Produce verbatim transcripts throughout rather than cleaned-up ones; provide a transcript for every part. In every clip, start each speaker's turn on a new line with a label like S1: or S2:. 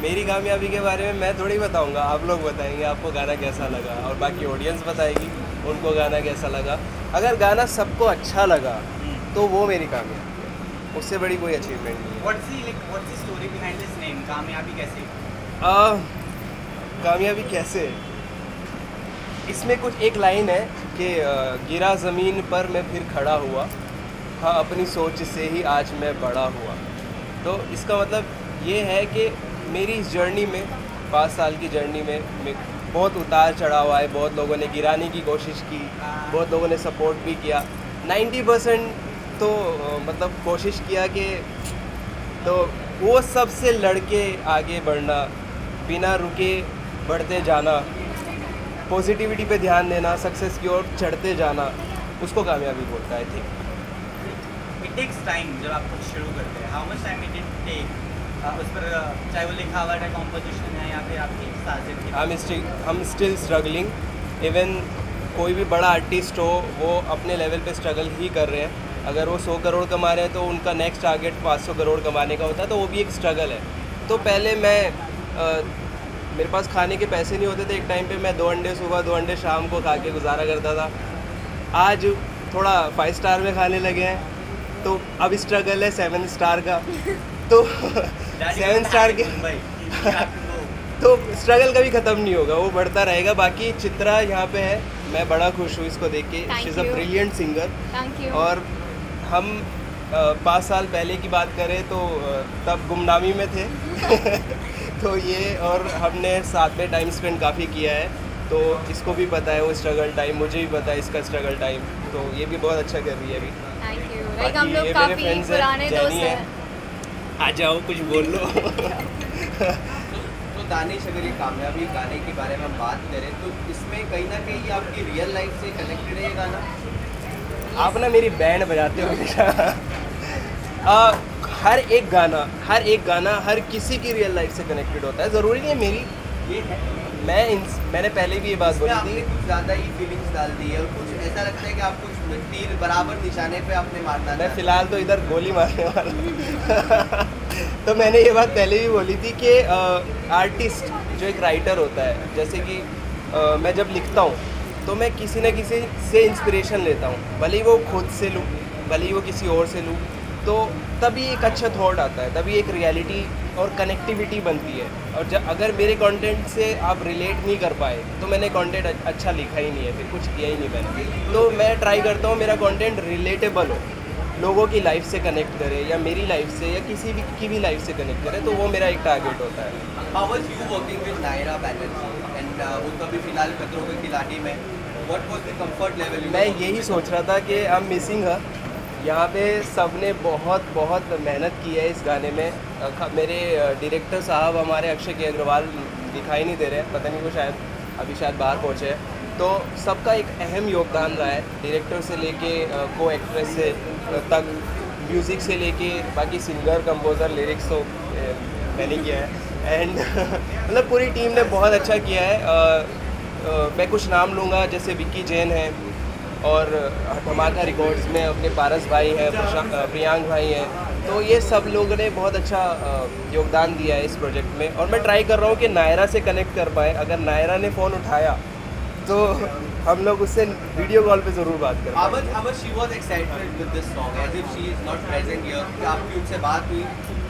S1: मेरी कामयाबी के बारे में मैं थोड़ी बताऊंगा, आप लोग बताएंगे आपको गाना कैसा लगा, और बाकी ऑडियंस बताएगी उनको गाना कैसा लगा। अगर गाना सबको अच्छा लगा तो वो मेरी कामयाबी है, उससे बड़ी कोई अचीवमेंट नहीं है।
S2: What's the like what's the story behind this name? कामयाबी कैसे?
S1: आ, कामयाबी कैसे, इसमें कुछ एक लाइन है कि गिरा ज़मीन पर मैं फिर खड़ा हुआ, हाँ अपनी सोच से ही आज मैं बड़ा हुआ। तो इसका मतलब ये है कि मेरी इस जर्नी में, पाँच साल की जर्नी में, में बहुत उतार चढ़ाव आए, बहुत लोगों ने गिराने की कोशिश की, बहुत लोगों ने सपोर्ट भी किया। नब्बे परसेंट तो मतलब कोशिश किया कि, तो वो सबसे लड़के आगे बढ़ना, बिना रुके बढ़ते जाना, पॉजिटिविटी पे ध्यान देना, सक्सेस की ओर चढ़ते जाना, उसको कामयाबी बोलता है। ठीक,
S2: It takes time जब आप कुछ शुरू करते हैं। How much time it did take? उस पर चाहे वो लिखा हुआ है कॉम्पोजिशन है या फिर आपकी साजिश की।
S1: हम स्टिल हम स्टिल स्ट्रगलिंग। इवन कोई भी बड़ा आर्टिस्ट हो वो अपने लेवल पे स्ट्रगल ही कर रहे हैं। अगर वो सौ करोड़ कमा रहे हैं तो उनका नेक्स्ट टारगेट पाँच सौ करोड़ कमाने का होता है, तो वो भी एक स्ट्रगल है। तो पहले मैं आ, मेरे पास खाने के पैसे नहीं होते थे, एक टाइम पे मैं दो अंडे सुबह दो अंडे शाम को खा के गुजारा करता था। आज थोड़ा फाइव स्टार में खाने लगे हैं, तो अब स्ट्रगल है सेवन स्टार का। तो सेवन स्टार के तो स्ट्रगल कभी ख़त्म नहीं होगा, वो बढ़ता रहेगा। बाकी चित्रा यहाँ पे है, मैं बड़ा खुश हूँ इसको देख के। She is a brilliant singer. और हम पाँच साल पहले की बात करें तो तब गुमनामी में थे तो ये, और हमने साथ में टाइम स्पेंड काफ़ी किया है, तो इसको भी पता है वो स्ट्रगल टाइम, मुझे भी पता है इसका स्ट्रगल टाइम। तो ये भी बहुत अच्छा कर रही है अभी।
S3: Thank you. लाइक हम लोग काफ़ी पुराने दोस्त हैं।
S1: आ जाओ कुछ बोल लो।
S4: तो दानिश, अगर ये कामयाबी गाने के बारे में हम बात करें तो इसमें कहीं ना कहीं आपकी रियल लाइफ से कनेक्टेड है ये गाना?
S1: आप ना मेरी बैंड बजाते हो हमेशा। हर एक गाना हर एक गाना हर किसी की रियल लाइफ से कनेक्टेड होता है, ज़रूरी नहीं है मेरी।
S4: ये है,
S1: मैं इन मैंने पहले भी ये बात बोली
S4: आपने
S1: थी,
S4: कुछ ज़्यादा ही फीलिंग्स डाल दी है और कुछ ऐसा लगता है कि आप कुछ तीर बराबर निशाने पे आपने मारना।
S1: मैं फ़िलहाल तो इधर गोली मारने वाला तो मैंने ये बात पहले भी बोली थी कि आर्टिस्ट जो एक राइटर होता है, जैसे कि आ, मैं जब लिखता हूँ तो मैं किसी न किसी से इंस्पिरेशन लेता हूँ, भले ही वो खुद से लूँ, भले ही वो किसी और से लूँ, तो तभी एक अच्छा थॉट आता है, तभी एक रियलिटी और कनेक्टिविटी बनती है। और जब अगर मेरे कंटेंट से आप रिलेट नहीं कर पाए तो मैंने कंटेंट अच्छा लिखा ही नहीं है, फिर कुछ किया ही नहीं मैंने। तो मैं ट्राई करता हूँ मेरा कंटेंट रिलेटेबल हो, लोगों की लाइफ से कनेक्ट करे, या मेरी लाइफ से या किसी भी की भी लाइफ से कनेक्ट करे, तो वो मेरा एक टारगेट होता है।
S4: How was you working with Naira Banerjee and वो तो अभी फिलहाल खतरों के खिलाड़ी में, what was the comfort level?
S1: मैं यही सोच रहा था कि आई एम मिसिंग हर। यहाँ पे सब ने बहुत बहुत मेहनत की है इस गाने में। मेरे डायरेक्टर साहब हमारे अक्षय के अग्रवाल दिखाई नहीं दे रहे हैं, पता नहीं वो शायद अभी शायद बाहर पहुँचे हैं। तो सबका एक अहम योगदान रहा है, डायरेक्टर से लेके को एक्ट्रेस से तक, म्यूज़िक से लेके बाकी सिंगर, कंपोज़र, लिरिक्स तो मैंने किया है। एंड मतलब पूरी टीम ने बहुत अच्छा किया है। आ, आ, मैं कुछ नाम लूँगा, जैसे विक्की जैन है, और धमाका रिकॉर्ड्स में अपने पारस भाई हैं, प्रियांक भाई हैं। तो ये सब लोगों ने बहुत अच्छा योगदान दिया है इस प्रोजेक्ट में। और मैं ट्राई कर रहा हूँ कि नायरा से कनेक्ट कर पाए। अगर नायरा ने फ़ोन उठाया तो हम लोग उससे वीडियो कॉल पे ज़रूर बात करें।
S4: How much, how much she was excited with this song as if she is not present here? क्या आपकी उनसे बात हुई?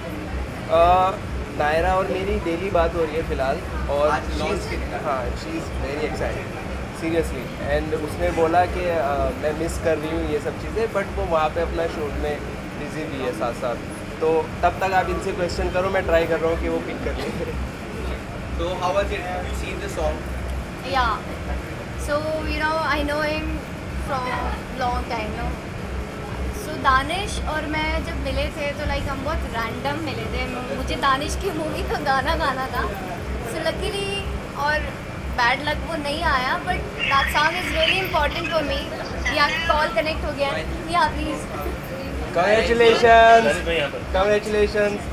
S1: नायरा और मेरी डेली बात हो रही है फ़िलहाल, और
S4: आज launch के दिन।
S1: हाँ, she is very excited seriously. And उसने बोला कि uh, मैं मिस कर रही हूँ ये सब चीज़ें, बट वो वहाँ पे अपना शूट में बिजी भी है साथ साथ। तो तब तक आप इनसे क्वेश्चन करो, मैं ट्राई कर रहा हूँ कि वो पिक कर लें।
S4: So how was it? You seen the song?
S3: Yeah. So you know I know him from long time, you know. So Danish और मैं जब मिले थे तो लाइक हम बहुत रैंडम मिले थे। मुझे दानिश की मूवी का गाना गाना था। So luckily और बैड लक वो नहीं आया, but that song is really important for me. या कॉल कनेक्ट हो गया। या प्लीज़
S1: कांग्रेचुलेशंस, कांग्रेचुलेशंस।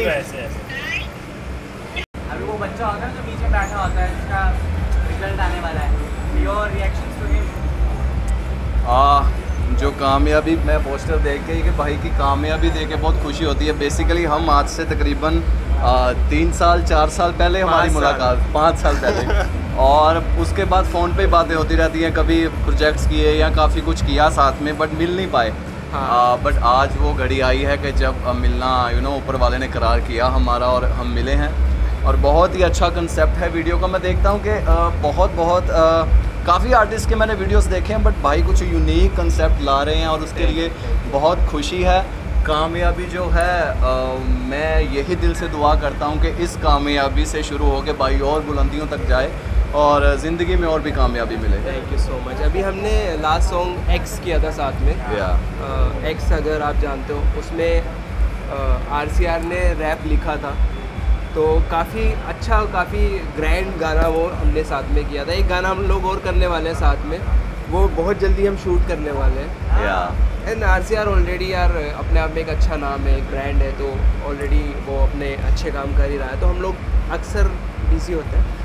S2: अभी वो बच्चा होता है जो बीच में बैठा होता है, जिसका रिजल्ट आने वाला है, योर रिएक्शंस टू हिम?
S5: आ जो कामयाबी, मैं पोस्टर देख के कि भाई की कामयाबी देख के बहुत खुशी होती है। बेसिकली हम आज से तकरीबन आ, तीन साल चार साल पहले हमारी मुलाकात, पाँच साल पहले। और उसके बाद फ़ोन पे बातें होती रहती हैं, कभी प्रोजेक्ट्स किए या काफ़ी कुछ किया साथ में, बट मिल नहीं पाए। हाँ। बट आज वो घड़ी आई है कि जब मिलना यू नो ऊपर वाले ने करार किया हमारा और हम मिले हैं। और बहुत ही अच्छा कंसेप्ट है वीडियो का। मैं देखता हूँ कि बहुत बहुत काफ़ी आर्टिस्ट के मैंने वीडियोस देखे हैं, बट भाई कुछ यूनिक कंसेप्ट ला रहे हैं और उसके लिए बहुत खुशी है। कामयाबी जो है आ, मैं यही दिल से दुआ करता हूँ कि इस कामयाबी से शुरू हो के भाई और बुलंदियों तक जाए और ज़िंदगी में और भी कामयाबी मिले।
S1: Thank you so much. अभी हमने लास्ट सॉन्ग एक्स किया था साथ में।
S5: या
S1: एक्स अगर आप जानते हो, उसमें आर सी आर ने रैप लिखा था, तो काफ़ी अच्छा काफ़ी ग्रैंड गाना वो हमने साथ में किया था। एक गाना हम लोग और करने वाले हैं साथ में, वो बहुत जल्दी हम शूट करने वाले हैं।
S5: या
S1: and R C R already यार अपने आप में एक अच्छा नाम है, एक ब्रांड है, तो ऑलरेडी वो अपने अच्छे काम कर ही रहा है, तो हम लोग अक्सर बिजी होते हैं।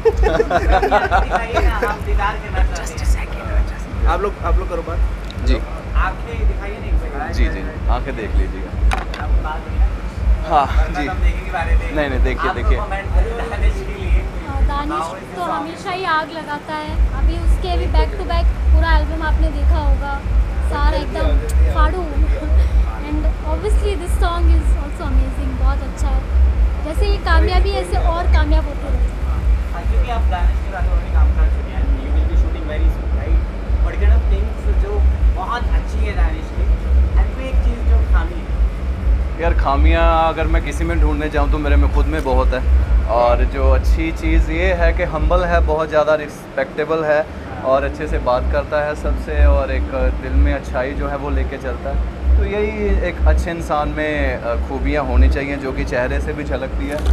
S1: आप लोग आप लोग करो बात।
S5: जी
S2: आंखें दिखाइए नहीं।
S5: जी जी आंखें देख लीजिएगा। हाँ जी, नहीं नहीं देखिए देखिए।
S6: दानिश तो हमेशा ही आग लगाता है। अभी उसके भी बैक टू बैक पूरा एल्बम आपने देखा होगा, सारा एकदम फाड़ू। And obviously this song is also amazing, बहुत अच्छा है। जैसे ये कामयाबी ऐसे और कामयाब होते रहते हैं।
S2: क्योंकि आप दानिश के साथ ऑलरेडी काम कर चुके हैं, you will be shooting very soon, right? But kind of things जो बहुत अच्छी है दानिश की, एंड कोई एक चीज़ जो खामी है
S5: यार, खामियां अगर मैं किसी में ढूंढने जाऊं तो मेरे में खुद में बहुत है। और जो अच्छी चीज़ ये है कि हम्बल है, बहुत ज़्यादा रिस्पेक्टेबल है और अच्छे से बात करता है सबसे, और एक दिल में अच्छाई जो है वो लेके चलता है। तो यही एक अच्छे इंसान में खूबियाँ होनी चाहिए जो कि चेहरे से भी झलकती है,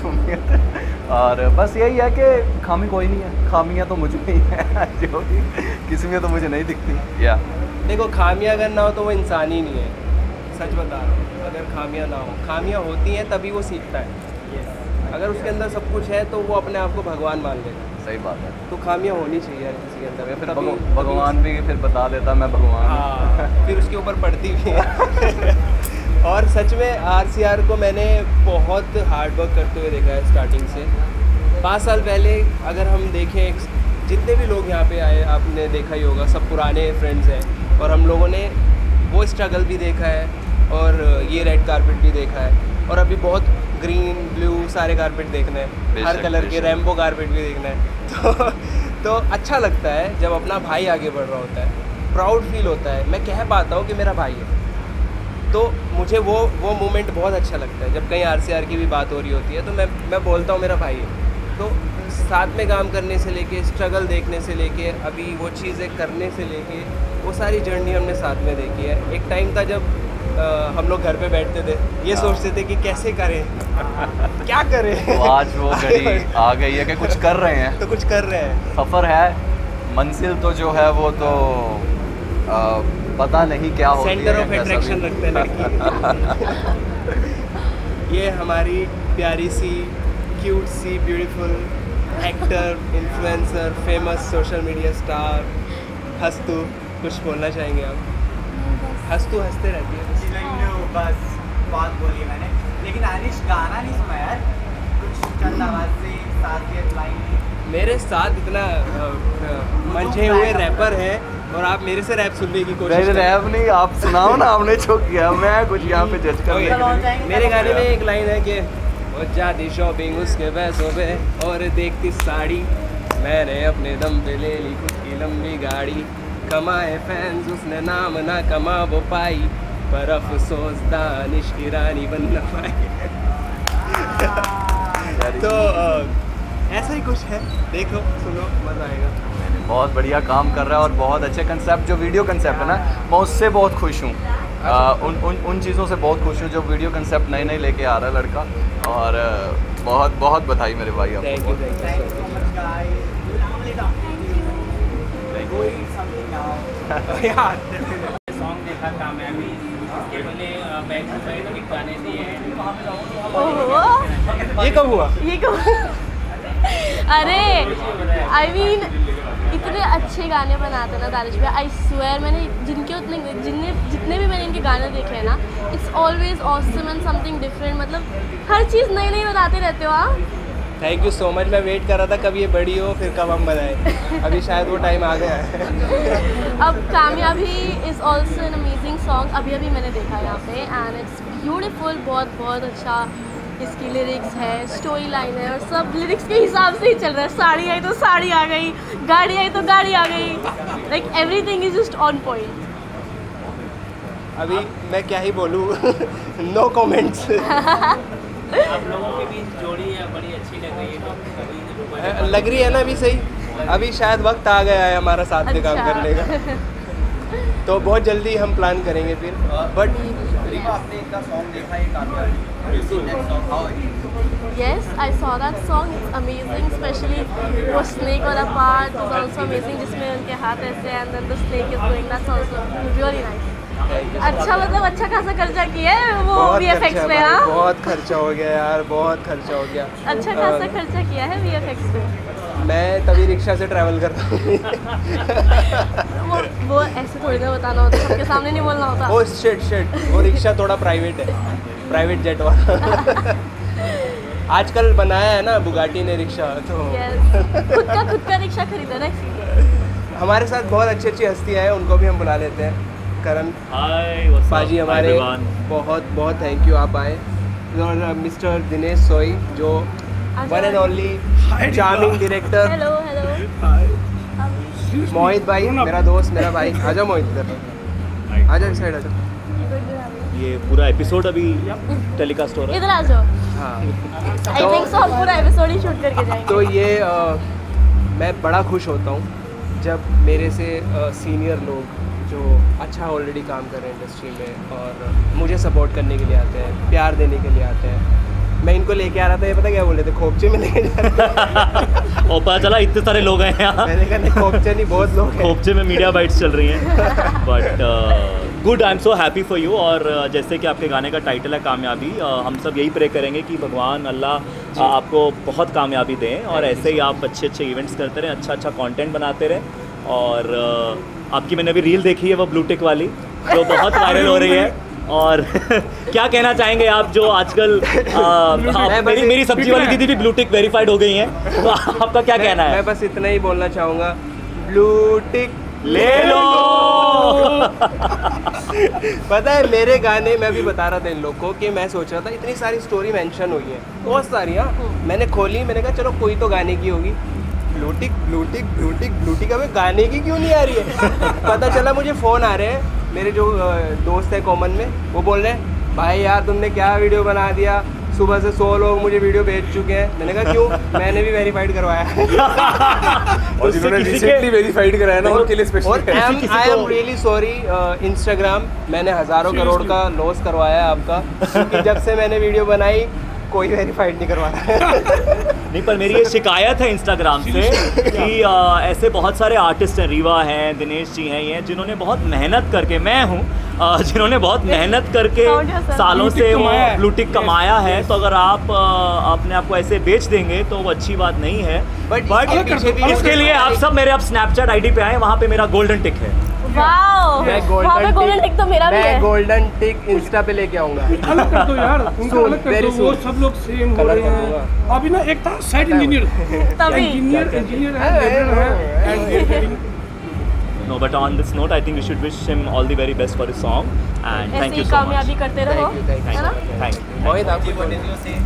S5: मासूमियत। और बस यही है कि खामी कोई नहीं है, खामियाँ तो मुझ में ही है जो कि किसी में तो मुझे नहीं दिखती। या
S1: देखो, खामियां अगर ना हो तो वो इंसान ही नहीं है, सच बता रहा हूँ। अगर खामियां ना हो, खामियां होती हैं तभी वो सीखता है। अगर उसके अंदर सब कुछ है तो वो अपने आप को भगवान मान लेगा।
S5: सही बात है।
S1: तो खामियां होनी चाहिए यार किसी के अंदर,
S5: फिर
S1: तभी-
S5: भगव- भगवान भी फिर बता देता मैं भगवान हूँ।
S1: हाँ, फिर उसके ऊपर पड़ती भी है। और सच में आर सी आर को मैंने बहुत हार्ड वर्क करते हुए देखा है स्टार्टिंग से। पाँच साल पहले अगर हम देखें, जितने भी लोग यहाँ पे आए आपने देखा ही होगा, सब पुराने फ्रेंड्स हैं, और हम लोगों ने वो स्ट्रगल भी देखा है और ये रेड कारपेट भी देखा है, और अभी बहुत ग्रीन ब्लू सारे कारपेट देखना है, हर कलर के रैम्बो कारपेट भी देखना है। तो तो अच्छा लगता है जब अपना भाई आगे बढ़ रहा होता है, प्राउड फील होता है, मैं कह पाता हूँ कि मेरा भाई है। तो मुझे वो वो मोमेंट बहुत अच्छा लगता है जब कहीं आर सी आर की भी बात हो रही होती है, तो मैं मैं बोलता हूँ मेरा भाई है। तो साथ में काम करने से लेके, स्ट्रगल देखने से लेके, अभी वो चीज़ें करने से लेके, वो सारी जर्नी हमने साथ में देखी है। एक टाइम था जब आ, हम लोग घर पे बैठते थे, ये सोचते थे कि कैसे करें, क्या करें।
S5: तो आज वो घड़ी आ गई है कि कुछ कर रहे हैं,
S1: तो कुछ कर रहे हैं।
S5: सफ़र है, मंजिल तो जो है वो तो आ, पता नहीं क्या होती है।
S1: सेंटर ऑफ अट्रैक्शन रखते हैं लड़की। ये हमारी प्यारी सी, क्यूट सी, beautiful actor, influencer, famous social media star Hastu, कुछ बोलना चाहेंगे आप? हस्तू हंसते रहती है।
S2: बस बात बोली मैंने, लेकिन दानिश गाना नहीं सुना यार, कुछ चंद आवाज़ से साथ के लाइन।
S1: मेरे साथ इतना मंझे हुए रैपर हैं और आप मेरे से रैप सुनने की कोशिश
S5: नहीं,
S1: कर रहे
S5: रैप नहीं, आप सुनाओ ना, आपने जो किया, मैं कुछ यहाँ पे जज कर
S1: Okay.
S5: रहा
S1: मेरे गाने में एक लाइन है कि वो जाती शॉपिंग उसके पैसों पे और देखती साड़ी, मैंने अपने दम पे ले ली खुद की लंबी गाड़ी, कमाए फैंस उसने नाम ना कमा वो पाई, पर अफसोस दानिश की रानी बन न पाई। तो अ, ऐसा ही कुछ है, देखो सुनो मज़ा आएगा।
S5: बहुत बढ़िया काम कर रहा है और बहुत अच्छे कंसेप्ट, जो वीडियो कंसेप्ट है ना, मैं उससे बहुत खुश हूँ। आ, उन उन उन चीज़ों से बहुत खुश हूँ जो वीडियो कंसेप्ट नए नए लेके आ रहा है लड़का, और आ, बहुत बहुत बधाई मेरे भाई आपको।
S1: थैंक यू
S5: बहुत।
S1: थैंक यू सो मच यार।
S2: सॉन्ग देखा कामयाबी, उसके पहले बैक टू बैक एक गाने दिए हैं।
S3: ओहो,
S1: ये कब हुआ?
S3: ये कब? अरे आई मीन
S7: इतने अच्छे गाने बनाते हैं ना दानिश भाई, आई स्वेयर मैंने जिनके उतने जितने जितने भी मैंने इनके गाने देखे हैं ना, it's always awesome and something different, मतलब हर चीज़ नई नई बताते रहते हो आप।
S1: Thank you so much. मैं वेट कर रहा था कब ये बड़ी हो फिर कब हम बनाए, अभी शायद वो टाइम आ गया है।
S7: अब Kamyabi is also an amazing song, अभी अभी मैंने देखा यहाँ पे एंड इट्स ब्यूटीफुल, बहुत बहुत अच्छा इसकी लिरिक्स है, स्टोरी लाइन है और सब लिरिक्स के हिसाब से ही चल रहा है। साड़ी आई तो साड़ी आ गई, गाड़ी आई तो गाड़ी आ गई, like everything is just on point.
S1: अभी मैं क्या ही बोलूँ, नो कमेंट्स।
S2: आप लोगों के बीच जोड़ी है बड़ी अच्छी लग रही है, तो कभी
S1: लग रही है ना अभी सही, अभी शायद वक्त आ गया है हमारा साथ में काम करने का, तो बहुत जल्दी हम प्लान करेंगे फिर। बट
S4: रीमा, आपने इनका सॉन्ग देखा है Kamyabi? Next song how
S7: Yes, I saw that song. It's amazing, especially वो snake वाला part is also amazing, जिसमें उनके हाथ ऐसे and then the snake is going. That's also really nice. अच्छा, मतलब अच्छा खासा खर्चा किया है वो
S1: बहुत
S7: V F X
S1: खर्चा
S7: पे,
S1: भाई,
S7: हाँ?
S1: बहुत खर्चा हो गया यार, बहुत खर्चा हो गया।
S7: अच्छा खासा
S1: अ,
S7: खर्चा किया है V F X पे।
S1: मैं तभी रिक्शा से ट्रैवल करता हूँ।
S7: वो वो ऐसे थोड़ी ना बताना होता, सबके सामने नहीं बोलना होता।
S1: ओ शिट शिट, वो रिक्शा थोड़ा प्राइवेट है, प्राइवेट जेट वाला। आजकल बनाया है ना बुगाटी ने रिक्शा, तो
S7: Yes. खुद का खुद का रिक्शा खरीदा ना इसलिए।
S1: हमारे साथ बहुत अच्छी अच्छी हस्तियाँ हैं, उनको भी हम बुला लेते हैं। करण
S8: हाय
S1: बाजी हमारे, बहुत बहुत थैंक यू आप आए। और मिस्टर दिनेश सोई जो one and only charming director.
S7: Hello hello.
S1: Mohit भाई मेरा दोस्त, मेरा भाई। आजा मोहित इधर, आजा इस साइड आजा।
S8: ये पूरा एपिसोड अभी टेलीकास्ट हो रहा है।
S7: इधर आ जाओ।
S1: हाँ,
S7: आई थिंक सो हम पूरा एपिसोड ही शूट करके जाएंगे।
S1: तो ये आ, मैं बड़ा खुश होता हूँ जब मेरे से सीनियर लोग जो अच्छा ऑलरेडी काम कर रहे हैं इंडस्ट्री में और मुझे सपोर्ट करने के लिए आते हैं, प्यार देने के लिए आते हैं। मैं इनको लेके आ रहा था, ये पता क्या बोले थे, खोपचे में लेके जा रहे थे।
S8: और पता चला इतने सारे लोग हैं यहाँ।
S1: मैंने कहा नहीं, खोपचे नहीं, बहुत लोग हैं।
S8: खोपचे में मीडिया बाइट्स चल रही हैं। But good, I am so happy for you. और uh, जैसे कि आपके गाने का टाइटल है कामयाबी, uh, हम सब यही प्रे करेंगे कि भगवान अल्लाह uh, आपको बहुत कामयाबी दें और ऐसे ही आप अच्छे अच्छे इवेंट्स करते रहें, अच्छा अच्छा कंटेंट बनाते रहें। और uh, आपकी मैंने अभी रील देखी है वो ब्लू टिक वाली, जो बहुत वायरल हो रही है। और क्या कहना चाहेंगे आप, जो आजकल आ, आप, मेरी मेरी सब्जी वाली दीदी भी ब्लू टिक वेरीफाइड हो गई हैं, तो आपका क्या कहना है?
S1: मैं बस इतना ही बोलना चाहूँगा, ब्लू टिक
S8: ले लो।
S1: पता है मेरे गाने, मैं भी बता रहा था इन लोग को कि मैं सोच रहा था इतनी सारी स्टोरी मेंशन हुई है, बहुत सारी। हाँ, मैंने खोली, मैंने कहा चलो कोई तो गाने की होगी। ब्लूटिक ब्लूटिक ब्लूटिक ब्लूटिक हमें गाने की क्यों नहीं आ रही है? पता चला मुझे फ़ोन आ रहे हैं, मेरे जो दोस्त है कॉमन में, वो बोल रहे हैं भाई यार तुमने क्या वीडियो बना दिया, सुबह से सौ लोग मुझे वीडियो भेज चुके हैं। मैंने कहा क्यों? मैंने भी वेरीफाइड करवाया है।
S5: और जिन्होंने रिसेंटली वेरीफाइड कराया ना, उनके लिए special.
S1: I am really sorry Instagram, मैंने हज़ारों करोड़ का लॉस करवाया है आपका, क्योंकि जब से मैंने वीडियो बनाई कोई वेरीफाइड नहीं करवा रहा है।
S8: नहीं, पर मेरी ये शिकायत है इंस्टाग्राम से कि आ, ऐसे बहुत सारे आर्टिस्ट हैं, रीवा हैं, दिनेश जी हैं, ये जिन्होंने बहुत मेहनत करके, मैं हूँ जिन्होंने बहुत मेहनत करके सालों से वो ब्लू टिक कमाया है, तो अगर आप आ, अपने आप को ऐसे बेच देंगे तो वो अच्छी बात नहीं है।
S1: बट
S8: बट इसके लिए आप सब मेरे अब स्नैपचैट आईडी पे आए, वहाँ पे मेरा गोल्डन टिक है।
S7: वाओ,
S1: मैं
S7: वहाँ पे गोल्डन टिक तो मेरा भी
S1: मैं
S7: है।
S1: गोल्डन टिक इंस्टा पे लेके आऊंगा।
S9: अलग कर दो यार, उनका अलग कर दो, वो सब लोग सेम हो रहे हैं। अभी ना एक था साइड इंजीनियर,
S7: तभी
S9: इंजीनियर इंजीनियर है, लेबर है, and
S8: No, but on this note, I think we should wish him all the very best for his song, and
S7: ऐसे
S8: thank
S7: ही
S8: you so much.
S7: कामयाबी करते रहो,
S1: Thank you, thank you
S7: है ना?
S1: so much.
S8: Thank you.
S1: मोहित आप कुछ बोलिए।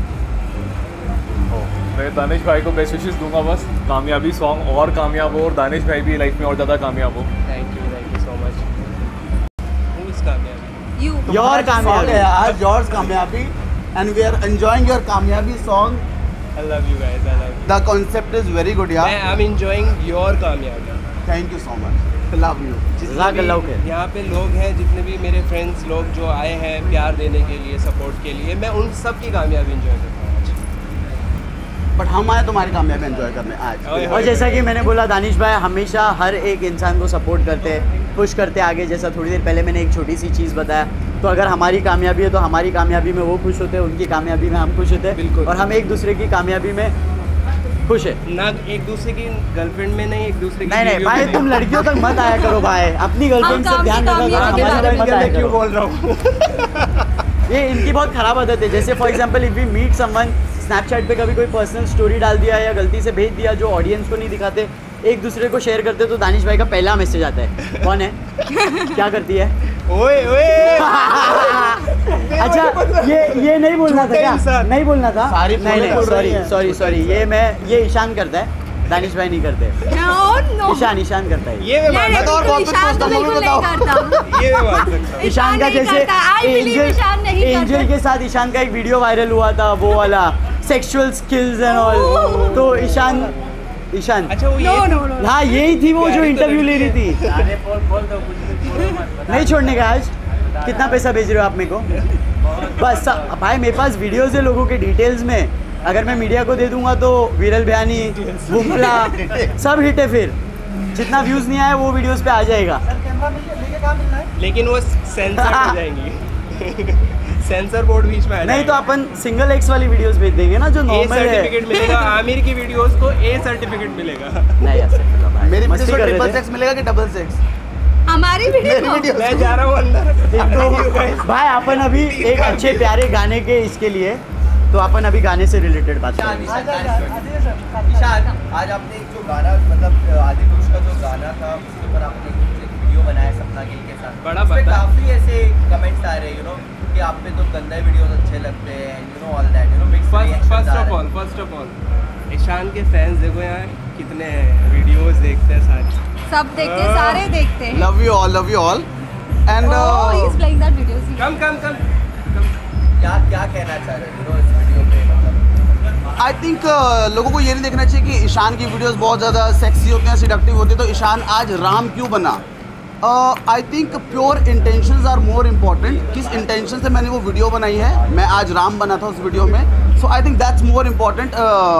S5: मैं दानिश भाई को बेस्ट विशेस दूंगा, बस कामयाबी सॉन्ग और कामयाब हो और दानिश भाई भी लाइफ में और ज़्यादा कामयाब हो।
S1: Thank you, thank you so much. Who is कामयाबी?
S3: You.
S10: Your कामयाबी यार, yours कामयाबी, and we are enjoying your कामयाबी song.
S1: I love you guys, I love you.
S10: The concept is very good यार.
S1: I am enjoying your कामयाबी।
S10: Thank you so much. Love you.
S1: जितने भी यहाँ पे लोग हैं, जितने भी मेरे फ्रेंड्स लोग जो आए हैं प्यार देने के लिए, सपोर्ट के लिए, मैं उन सब की कामयाबी एंजॉय करता हूँ आज।
S10: बट हम आए तुम्हारी कामयाबी एंजॉय करने आज।
S1: ओए,
S2: और जैसा कि मैंने बोला, दानिश भाई हमेशा हर एक इंसान को सपोर्ट करते हैं, पुश करते हैं आगे। जैसा थोड़ी देर पहले मैंने एक छोटी सी चीज़ बताया, तो अगर हमारी कामयाबी है तो हमारी कामयाबी में वो खुश होते हैं, उनकी कामयाबी में हम खुश होते हैं,
S1: बिल्कुल।
S2: और हम एक दूसरे की कामयाबी में
S11: खुश है
S1: ना एक दूसरे की गर्लफ्रेंड में नहीं, एक दूसरे की
S11: नहीं नहीं
S1: वीडियो
S11: भाई
S1: में
S11: तुम
S1: नहीं।
S11: लड़कियों तक मत आया करो भाई, अपनी गर्लफ्रेंड से ध्यान रखा करो, हमारे बारे में मैं क्यों बोल रहा हूँ। ये इनकी बहुत खराब आदत है। जैसे for example if we meet someone, Snapchat पे कभी कोई पर्सनल स्टोरी डाल दिया या गलती से भेज दिया जो ऑडियंस को नहीं दिखाते, एक दूसरे को शेयर करते, तो दानिश भाई का पहला मैसेज आता है, कौन है, क्या करती है,
S1: ओए ओए
S11: अच्छा ये ये नहीं बोलना था क्या, नहीं बोलना था, नहीं नहीं सॉरी सॉरी सॉरी ये मैं ये ईशान करता है, दानिश भाई नहीं करते।
S3: No, no.
S11: ईशान ईशान करता है
S1: ये मैं मानता हूँ।
S3: और बहुत कुछ सोचता हूँ, वो बताओ।
S1: ये मैं मान सकता हूँ।
S11: ईशान का जैसे एंजल एंजल के साथ ईशान का एक वीडियो वायरल हुआ था, वो वाला सेक्सुअल स्किल्स एंड ऑल, तो ईशान ईशान
S1: अच्छा वो
S3: No,
S1: ये
S3: no, no.
S11: हाँ यही थी वो जो इंटरव्यू ले रही थी।
S2: अरे बोल बोल दो कुछ भी बोलो मत।
S11: नहीं छोड़ने का आज कितना पैसा भेज रहे हो आप मेरे को? बस सा- भाई मेरे पास वीडियोस है लोगों के डिटेल्स में, अगर मैं मीडिया को दे दूंगा तो विरल बयानी बुमला सब हिट है, फिर जितना व्यूज नहीं आया वो वीडियोस पे आ जाएगा।
S1: लेकिन वो सेंसर हो जाएंगी। सेंसर बोर्ड बीच में आ
S11: नहीं तो अपन सिंगल एक्स वाली वीडियोस भेज देंगे ना जो
S1: ए
S11: नॉर्मल है।
S1: सर्टिफिकेट मिलेगा, आमिर की वीडियोस को ए सर्टिफिकेट मिलेगा।
S11: नहीं ऐसे भाई
S10: मेरी
S11: मस्ती
S10: वीडियो
S11: कर रहे
S10: ट्रिपल
S11: थे।
S10: सेक्स मिलेगा कि डबल सेक्स?
S3: हमारी वीडियो
S10: मेरी वीडियो
S1: मैं जा रहा हूँ अंदर।
S11: तो भाई अपन अभी एक अच्छे प्यारे गाने के इसके लिए, तो अपन अभी गाने से रिलेटेड बात
S4: ईशान
S11: करेंगे।
S4: ईशान ईशान, आज आपने एक जो गाना मतलब आदि पुरुष का जो गाना था उसके ऊपर आपने एक वीडियो बनाया सपना गिल के साथ,
S1: बड़ा
S4: उसपे
S1: बता।
S4: काफी ऐसे कमेंट्स आ रहे हैं यू नो कि आप पे तो गंदा वीडियोस अच्छे लगते हैं, you know all that, you know mix
S1: first first of all first of all Ishaan के फैंस देखो यहाँ कितने हैं, वीडियोस देखते हैं सारे,
S3: सब देखते हैं, सारे देखते हैं।
S10: Love you all, love you all and
S3: Oh, he's playing that video. See.
S1: Come come come
S4: क्या क्या कहना चाह रहे हैं यू नो इस वीडियो पे मतलब?
S10: आई थिंक लोगों को ये नहीं देखना चाहिए कि ईशान की वीडियोस बहुत ज़्यादा सेक्सी होते हैं, सिडक्टिव होते हैं, तो ईशान आज राम क्यों बना? I think pure intentions are more important. किस इंटेंशन से मैंने वो वीडियो बनाई है, मैं आज राम बना था उस वीडियो में, so I think that's more important.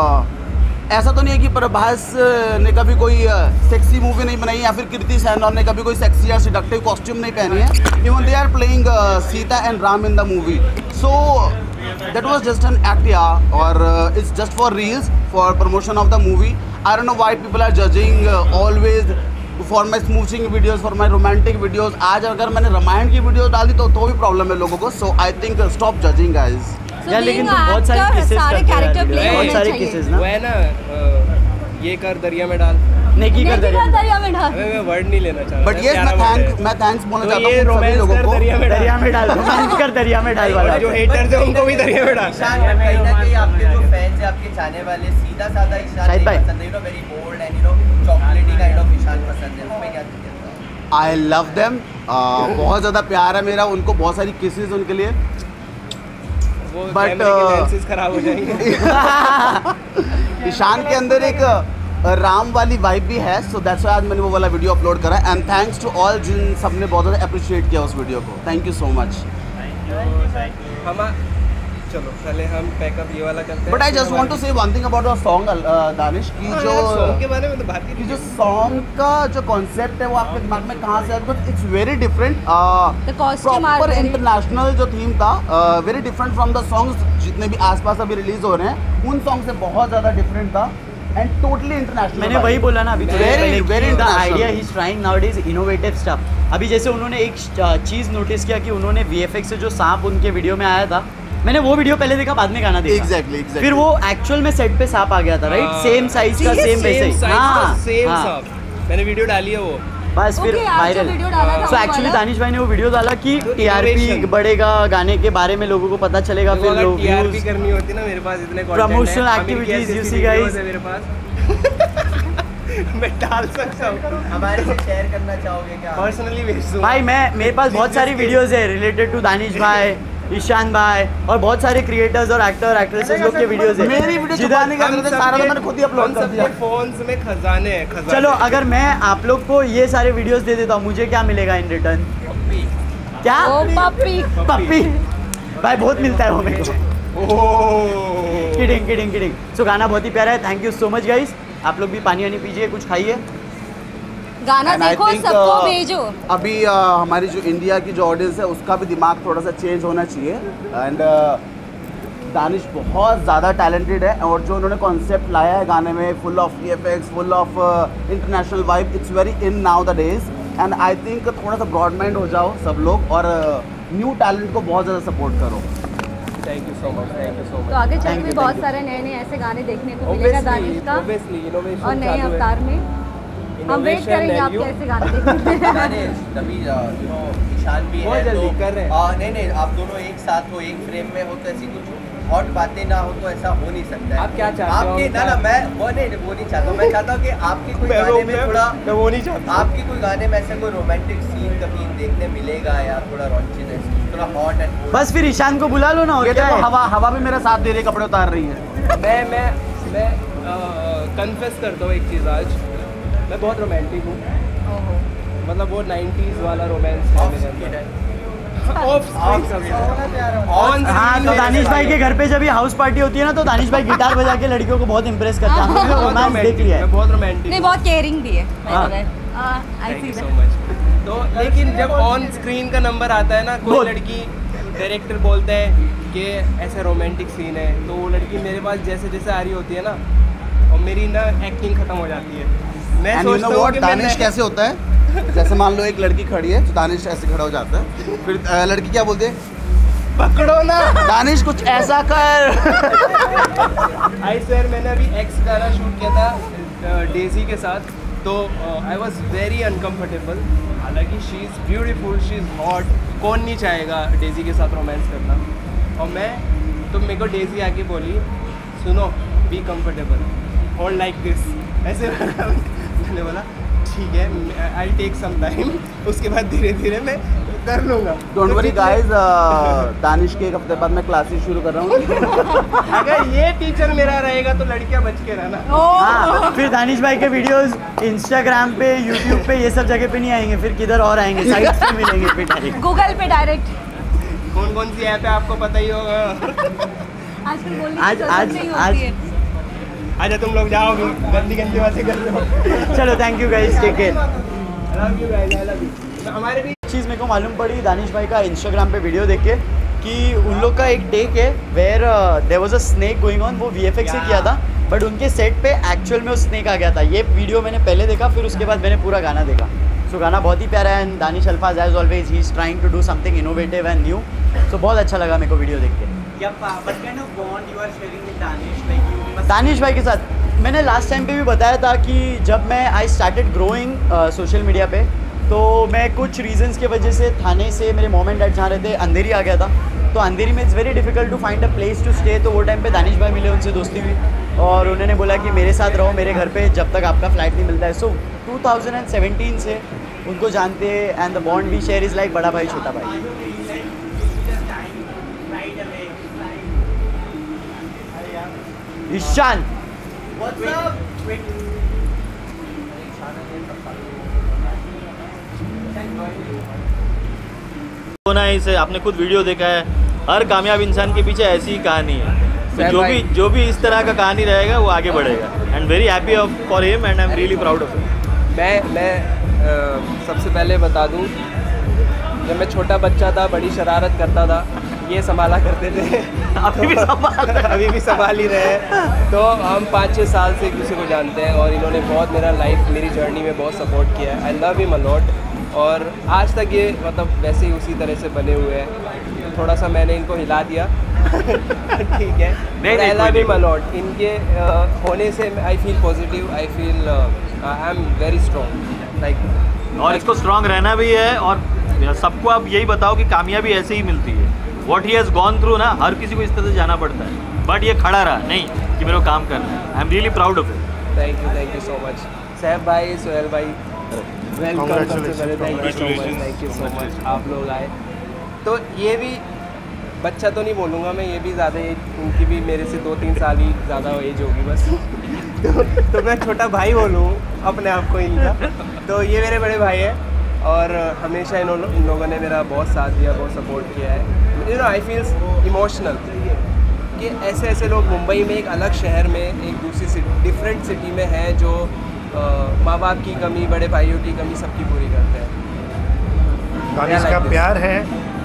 S10: ऐसा तो नहीं है कि प्रभास ने कभी कोई सेक्सी मूवी नहीं बनाई या फिर कृति सैनन ने कभी कोई सेक्सी या सिडक्टिव कॉस्ट्यूम नहीं पहनी है। Even they are playing Sita and Ram in the movie, so that was just an act yeah or uh, it's just for reels for promotion of the movie. I don't know why people are judging uh, always for my smooching videos, for my romantic videos. आज अगर मैंने रामायण की video डाल दी तो तो भी problem है लोगों को, so I think uh, stop judging guys.
S3: So
S11: यार लेकिन
S3: being
S11: तुम
S3: a
S11: बहुत सारे
S3: actor,
S11: kisses
S3: सारे
S11: करते हो यार
S3: character
S11: video
S3: play
S11: में, बहुत
S3: होने
S11: सारे
S3: चाहिए।
S11: kisses ना,
S1: वो है ना अ, ये कर दरिया में डाल।
S11: नेकी कर दरिया में।
S6: दरिया में डाल।
S1: अबे मैं वर्ड नहीं लेना चाह रहा,
S10: But yes, मैं thank मैं thanks बोलना
S1: तो
S10: चाहता
S1: ये
S10: हूँ सभी
S1: रोमांस
S10: लोगों
S1: कर
S10: को।
S1: दरिया में डाल,
S11: दरिया में डाल, रोमांस कर दरिया में डाल वाला।
S1: जो हेटर्स है उनको भी दरिया में डाल।
S4: ईशान कहीं ना कहीं आपके जो फैंस हैं, आपके चाहने वाले सीधा साधा ईशान
S11: शाहिद
S4: नहीं
S11: भाई।
S4: पसंद है, you know very bold and you know chocolaty kind of Ishaan पसंद है, उसमें क्या कहते हैं?
S10: I love them. uh, बहुत ज़्यादा प्यार है मेरा उनको, बहुत सारी kisses उनके लिए।
S1: वो
S10: But,
S1: कैमरे के
S10: uh,
S1: लेंसेज खराब हो जाएंगे।
S10: ईशान के अंदर एक uh, राम वाली वाइब भी है, सो दैट्स व्हाई आज मैंने वो वाला वीडियो अपलोड करा एंड थैंक्स टू ऑल जिन सब ने बहुत ज़्यादा अप्रिशिएट किया उस वीडियो को। Thank you so much.
S1: हम चलो पहले हम पैकअप ये वाला करते हैं।
S10: But I just want to say one thing about the song Danish की
S1: हाँ,
S10: जो
S1: यार, song के बारे में तो बात ही
S10: कि
S1: नहीं
S10: जो
S1: की।
S10: सॉन्ग का जो कॉन्सेप्ट है वो आपके दिमाग में कहाँ से आया? Because it's very different,
S3: The costume are
S10: proper
S3: very-
S10: international जो थीम था, very different from the songs जितने भी आसपास अभी रिलीज हो रहे हैं, उन सॉन्ग से बहुत ज़्यादा डिफरेंट था एंड टोटली इंटरनेशनल।
S11: मैंने वही बोला ना अभी थोड़ी देर
S10: Very,
S11: पहले
S10: very
S11: कि the
S10: international.
S11: idea he is trying nowadays innovative stuff। अभी जैसे उन्होंने एक चीज़ नोटिस किया कि उन्होंने वी एफ एक्स से जो सांप उनके वीडियो में आया था, मैंने वो वीडियो पहले देखा, बाद में गाना देखा।
S10: Exactly, exactly.
S11: फिर वो एक्चुअल में सेट पे सांप आ गया था, राइट? सेम साइज का, सेम वैसे ही। हाँ,
S1: सेम
S11: हाँ।
S1: सब मैंने वीडियो डाली है वो।
S11: बस फिर
S3: Okay, आज जो
S11: वायरल।
S3: video डाला था
S11: सो
S3: वो
S11: एक्चुअली
S3: वाला?
S11: दानिश भाई ने वो वीडियो डाला कि
S1: तो
S11: टीआरपी
S1: innovation।
S11: बढ़ेगा, गाने के बारे में लोगों को पता चलेगा,
S1: देखो,
S11: फिर
S1: अगर
S11: लोग
S1: टीआरपी
S11: views-
S1: करनी होती ना, मेरे पास इतने content
S11: Promotional
S1: हैं, आमिर की
S11: activities,
S1: ऐसी
S11: you
S1: ऐसी
S11: see guys।
S1: videos है मेरे पास। मैं डाल सकता हूँ।
S4: हमारे से शेयर करना चाहोगे क्या?
S1: पर्सनली भेज दूँगा।
S11: भाई मैं मेरे पास बहुत सारी वीडियोस है रिलेटेड टू दानिश भाई, ईशान भाई और बहुत सारे क्रिएटर्स और एक्टर एक्ट्रेसेस लोग के वीडियोस है।
S10: मेरी वीडियो
S11: जिधर-
S10: छुपाने का जरूरत है, सारा तो मैंने खुद ही अपलोड कर दिया।
S1: फोन्स में खजाने हैं, खजाने।
S11: चलो अगर मैं आप लोग को ये सारे वीडियोस दे देता हूँ, मुझे क्या मिलेगा इन रिटर्न? क्या?
S3: ओ पप्पी।
S11: पप्पी। भाई बहुत मिलता है वो मेरे को।
S1: Oh
S11: kidding kidding kidding. So गाना बहुत ही प्यारा है, thank you so much guys. आप लोग भी पानी वानी पीजिए, कुछ खाइए।
S3: गाना
S10: And I
S3: देखो,
S10: think,
S3: सबको
S10: uh,
S3: भेजो।
S10: अभी uh, हमारी जो इंडिया की जो ऑडियंस है उसका भी दिमाग थोड़ा सा चेंज होना चाहिए एंड दानिश बहुत ज़्यादा टैलेंटेड है और जो उन्होंने कॉन्सेप्ट लाया है गाने में, full of V F X, full of international vibe, it's very in now the days and I think थोड़ा सा ब्रॉड माइंड हो जाओ सब लोग और न्यू uh, टैलेंट को बहुत ज़्यादा सपोर्ट करो।
S1: Thank you so much, thank you so much.
S3: तो आगे चल के भी बहुत सारे नए नए ऐसे गाने देखने को मिलेगा दानिश का और नए अवतार में। हम वेट करेंगे आप कैसे गाने देखेंगे।
S4: तभी यू नो ईशान भी है
S1: जल्दी
S4: तो
S1: कर रहे हैं।
S4: आ, नहीं नहीं आप दोनों एक साथ हो, एक फ्रेम में हो तो ऐसी कुछ हॉट बातें ना हो तो ऐसा हो नहीं सकता है।
S1: आप क्या चाहते हो?
S4: आपके ना ना मैं वो नहीं वो नहीं चाहता, मैं चाहता हूँ कि आपकी कोई गाने में थोड़ा
S1: मैं वो नहीं चाहता।
S4: आपकी कोई गाने में ऐसा कोई रोमांटिक सीन कभी देखने मिलेगा या थोड़ा रॉन्चीनेस, थोड़ा हॉट एंड
S11: बस फिर ईशान को बुला लो ना। और
S10: ये
S11: क्या
S10: देखो
S11: है?
S10: हवा हवा भी मेरा साथ दे रही, कपड़े उतार रही है।
S1: मैं मैं मैं कन्फेस करता हूँ एक चीज़ आज, मैं बहुत रोमांटिक हूँ। मतलब वो नाइन्टीज़ वाला रोमांस है मेरे अंदर। ऑफ ऑन
S11: हाँ तो दानिश भाई के घर पे जब ये हाउस पार्टी होती है ना तो दानिश भाई गिटार बजा के लड़कियों को बहुत इंप्रेस करते हैं। हमने रोमांस देख लिया है।
S1: बहुत रोमांटिक,
S3: नहीं बहुत केयरिंग भी है।
S1: Thank you so much. तो लेकिन जब ऑन स्क्रीन का नंबर आता है ना, कोई लड़की डायरेक्टर बोलता है कि ऐसा रोमांटिक सीन है, तो वो लड़की मेरे पास जैसे जैसे आ रही होती है ना और मेरी ना एक्टिंग खत्म हो जाती है। मैं सोचता हूँ कि
S10: दानिश कैसे होता है, जैसे मान लो एक लड़की खड़ी है तो दानिश ऐसे खड़ा हो जाता है, फिर अ, लड़की क्या बोलती है,
S1: पकड़ो ना
S10: दानिश कुछ ऐसा कर।
S1: आई सर मैंने अभी एक्स गाना शूट किया था डेजी के साथ, तो आई वॉज वेरी अनकम्फर्टेबल। हालांकि she is beautiful, she is hot, कौन नहीं चाहेगा डेजी के साथ रोमांस करना। और मैं तो मेरे को डेजी आके बोली, सुनो बी कम्फर्टेबल और लाइक दिस, ऐसे मैंने बोला ठीक है आई टेक सम टाइम, उसके बाद धीरे धीरे मैं कर लूँगा।
S10: डोंट वरी गाइस, दानिश के एक हफ्ते बाद मैं क्लासेस शुरू कर रहा हूँ।
S1: अगर ये टीचर मेरा रहेगा तो लड़कियां बच के रहना।
S11: हाँ, फिर दानिश भाई के वीडियोस इंस्टाग्राम पे, यूट्यूब पे, ये सब जगह पे नहीं आएंगे, फिर किधर और आएंगे, साइट्स पे मिलेंगे फिर डायरेक्ट।
S3: गूगल पे डायरेक्ट।
S1: कौन कौन सी ऐप है आपको पता ही होगा।
S3: आजकल बोलने की
S11: आज
S3: जरूरत
S11: आज
S3: नहीं
S11: आज
S3: होती है।
S1: अच्छा तुम लोग जाओगे, गंदी गंदी बातें कर रहे हो।
S11: चलो thank you guys, take care.
S1: Love you guys, I love you. हमारे भी
S11: चीज़ मेरे को मालूम पड़ी दानिश भाई का इंस्टाग्राम पे वीडियो देख के कि उन लोग का एक टेक है where there was a snake going on, वो वीएफएक्स से किया था बट उनके सेट पे एक्चुअल में वो स्नेक आ गया था। ये वीडियो मैंने पहले देखा, फिर उसके बाद मैंने पूरा गाना देखा। सो so, गाना बहुत ही प्यारा है and Danish Alfaaz as always he is trying to do something innovative and new. So बहुत अच्छा लगा मेरे को वीडियो देख के। दानिश भाई के साथ मैंने लास्ट टाइम पे भी बताया था कि जब मैं I started growing social media पे, तो मैं कुछ रीजंस के वजह से थाने से मेरे मॉम एंड डैड जहाँ रहते अंधेरी आ गया था। तो अंधेरी में it's very difficult to find a place to stay. तो वो टाइम पे दानिश भाई मिले, उनसे दोस्ती हुई और उन्होंने बोला कि मेरे साथ रहो मेरे घर पे जब तक आपका फ्लैट नहीं मिलता है। सो टू थाउजेंड सेवेंटीन से उनको जानते हैं and the bond we share is like बड़ा भाई छोटा भाई। ईशान
S8: होना है इसे, आपने खुद वीडियो देखा है, हर कामयाब इंसान के पीछे ऐसी ही कहानी है। तो जो भी जो भी इस तरह का कहानी रहेगा वो आगे बढ़ेगा and very happy for him and I am really proud of him.
S1: मैं मैं आ, सबसे पहले बता दूं, जब मैं छोटा बच्चा था बड़ी शरारत करता था, ये संभाला करते थे।
S8: अभी भी संभाल
S1: अभी भी संभाल ही रहे हैं। तो हम पाँच छः साल से एक दूसरे को जानते हैं और इन्होंने बहुत मेरा लाइफ मेरी जर्नी में बहुत सपोर्ट किया है। I love him a lot और आज तक ये मतलब वैसे ही उसी तरह से बने हुए हैं। थोड़ा सा मैंने इनको हिला दिया ठीक है, I love him a lot. इनके uh, होने से I feel positive, I feel I am very strong like.
S8: और इसको स्ट्रांग रहना भी है और सबको आप यही बताओ कि कामयाबी ऐसे ही मिलती है। What he has gone through ना, हर किसी को इस तरह से जाना पड़ता है, बट ये खड़ा रहा नहीं कि मेरे को काम करना है। I am really proud of it.
S1: Thank you thank you so much Saif भाई, सोहेल भाई, वेलकम सबसे पहले। Thank you so much, thank you so much आप लोग आए। तो ये भी बच्चा तो नहीं बोलूँगा मैं, ये भी ज़्यादा उनकी भी मेरे से दो तीन साल ही ज़्यादा एज होगी बस तो, तो मैं छोटा भाई बोलूँ अपने आप को इनका। तो ये मेरे बड़े भाई हैं और हमेशा इन इन लोगों ने मेरा बहुत साथ दिया, बहुत सपोर्ट किया है। You know I feels emotional कि ऐसे ऐसे लोग मुंबई में, एक अलग शहर में, एक दूसरी सिटी, डिफरेंट सिटी में है जो माँ बाप की कमी, बड़े भाइयों की कमी सबकी पूरी करते हैं।
S12: दानिश का प्यार है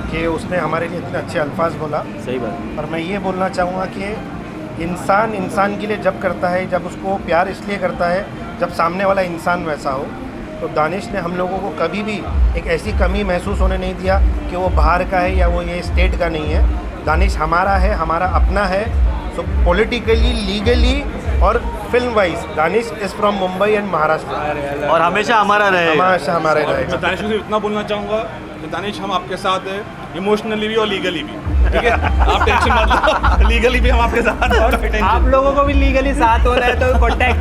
S12: कि उसने हमारे लिए इतने अच्छे अल्फाज बोला।
S8: सही बात।
S12: और मैं ये बोलना चाहूँगा कि इंसान इंसान के लिए जब करता है, जब उसको प्यार इसलिए करता है जब सामने वाला इंसान वैसा हो। तो दानिश ने हम लोगों को कभी भी एक ऐसी कमी महसूस होने नहीं दिया कि वो बाहर का है या वो ये स्टेट का नहीं है। दानिश हमारा है, हमारा अपना है। सो पॉलिटिकली, लीगली और film wise Danish is from Mumbai and Maharashtra,
S11: और हमेशा हमारा रहेगा।
S12: हमेशा हमारा रहेगा।
S9: मैं दानिश को सिर्फ इतना बोलना चाहूँगा कि दानिश हम आपके साथ हैं, इमोशनली भी और लीगली भी, ठीक है? आप टेंशन मत लो, लीगली भी हम आपके साथ हैं।
S1: आप लोगों को भी लीगली साथ होना है तो contact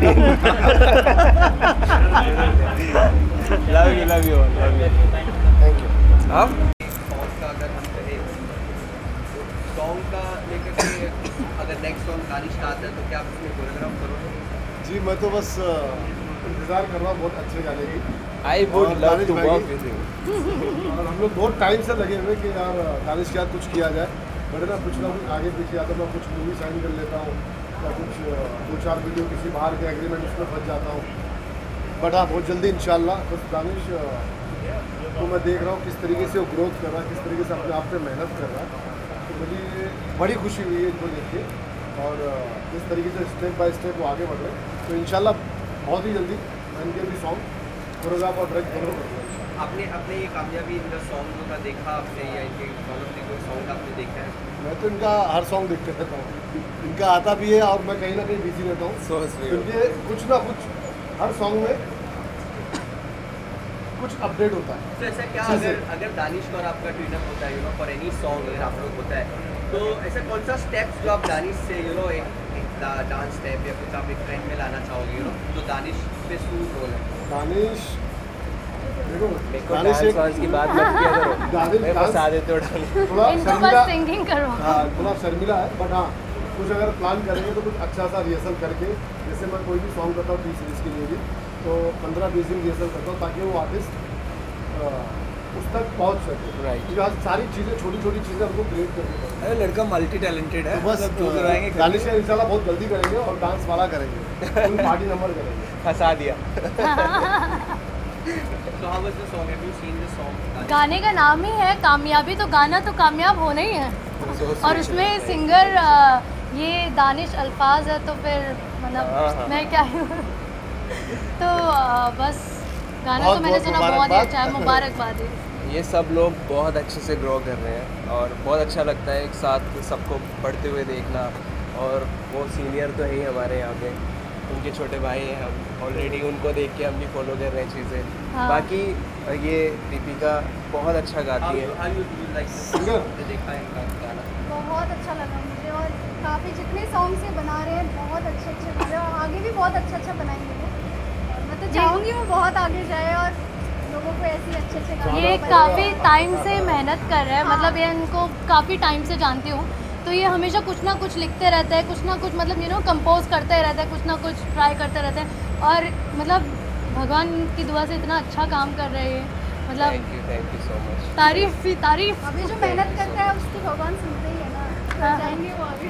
S1: love you love you love you
S12: thank you.
S1: अब
S4: सॉन्ग का अगर हम कहें तो सॉन्ग का लेकर के अगर नेक्स्ट सॉन्ग दानिश का आता है तो क्या आप इसमें कोरियोग्राफ करोगे?
S13: जी मैं तो बस इंतज़ार कर रहा हूँ बहुत अच्छे गाने की।
S1: I would love to work with you.
S13: और हम लोग बहुत टाइम से लगे हुए कि यार दानिश के साथ कुछ किया जाए, बट ना कुछ ना कुछ आगे पीछे आता, मैं कुछ मूवी साइन कर लेता हूँ या कुछ दो चार वीडियो किसी बाहर के एग्रीमेंट उसमें फंस जाता हूँ। बट हाँ बहुत जल्दी इंशाल्लाह। बस दानिश तो मैं देख रहा हूँ किस तरीके से वो ग्रोथ कर रहा है, किस तरीके से अपने आप पे मेहनत कर रहा है। तो मुझे बड़ी खुशी हुई है इनको देख के, और किस तरीके से स्टेप बाय स्टेप वो आगे बढ़ रहे हैं। तो इंशाल्लाह बहुत ही जल्दी मैं इनके भी सॉन्ग कोरियोग्राफ और डायरेक्ट दोनों करूँगा।
S4: आपने अपने ये कामयाबी इनका सॉन्ग का देखा आपने, या इनके कोई सॉन्ग आपने देखा है?
S13: मैं तो इनका हर सॉन्ग देखते रहता हूँ, इनका आता भी है और मैं कहीं ना कहीं बिजी रहता हूँ।
S1: so
S13: क्योंकि कुछ ना कुछ हर सॉन्ग में कुछ अपडेट होता है।
S4: तो ऐसा क्या अगर अगर दानिश और आपका ट्यून अप होता है you know for any song अगर आप लोग होता है तो ऐसा कौन सा स्टेप्स जो आप दानिश से यू नो एक डांस स्टेप या कुछ आप एक ट्रेंड में लाना चाहोगे यू नो जो दानिश पे सूट हो?
S13: दानिश देखो
S1: दानिश एक की बात मत किया करो,
S13: दानिश
S1: फंसा देते हो डांस।
S13: थोड़ा शर्मिला
S6: सिंगिंग करो।
S13: हाँ थोड़ा शर्मिला है, बट हाँ कुछ अगर प्लान करेंगे तो कुछ अच्छा सा रिहर्सल करके, जैसे मैं कोई भी सॉन्ग करता हूँ टी सीरीज़ के लिए भी तो पंद्रह बीस दिन रिहर्सल करता हूँ ताकि वो आर्टिस्ट उस तक पहुँच सके।
S1: राइट।
S13: क्योंकि आज सारी चीज़ें छोटी छोटी चीज़ें हमको क्रिएट करनी पड़ती है।
S1: अरे लड़का मल्टी टैलेंटेड है,
S13: तो बस
S1: जो करवाएंगे
S13: दानिश का इंशाल्लाह बहुत जल्दी करेंगे और डांस वाला करेंगे, फुल पार्टी नंबर करेंगे।
S1: फंसा दिया।
S4: So how was the song? Have you seen the song?
S6: गाने का नाम ही है कामयाबी, तो गाना तो कामयाब होना ही है।
S1: So
S6: और उसमें सिंगर ये दानिश अल्फाज है, तो फिर मतलब मैं क्या ही तो आ, बस गाना तो मैंने सुना बहुत ही अच्छा है, मुबारकबाद है।
S1: ये सब लोग बहुत अच्छे से ग्रो कर रहे हैं और बहुत अच्छा लगता है एक साथ सबको बढ़ते हुए देखना। और वो सीनियर तो है ही हमारे यहाँ पे, उनके छोटे भाई हैं हम, ऑलरेडी उनको देख के हम भी फॉलो कर रहे हैं चीज़ें।
S6: हाँ।
S1: बाकी ये दीपिका बहुत अच्छा गाती है।
S4: देखा है इनका गाना?
S3: बहुत अच्छा लगा मुझे, और काफ़ी जितने सॉन्ग्स ये बना रहे हैं बहुत अच्छे अच्छे बना रहे हैं और आगे भी बहुत अच्छा अच्छा बनाएंगे वो। और मैं तो चाहूँगी वो बहुत आगे जाए और लोगों को ऐसे अच्छे अच्छे गाने
S6: ये
S3: बनाए।
S6: काफ़ी टाइम से मेहनत कर रहा है, मतलब ये इनको काफ़ी टाइम से जानती हूँ, तो ये हमेशा कुछ ना कुछ लिखते रहते हैं, कुछ ना कुछ मतलब यू नो कंपोज करते रहते हैं, कुछ ना कुछ ट्राई करते रहते हैं। और मतलब भगवान की दुआ से इतना अच्छा काम कर रहे हैं, मतलब
S1: thank you thank you so much.
S6: तारीफ ही तारीफ।
S3: अभी जो मेहनत करता है उसकी भगवान सुनते ही है ना,
S6: हाँ।
S3: जाएंगे वो आगे।